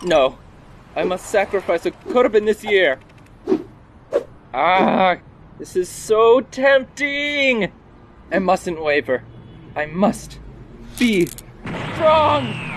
No, I must sacrifice a Corbin this year. Ah, this is so tempting. I mustn't waver. I must be strong.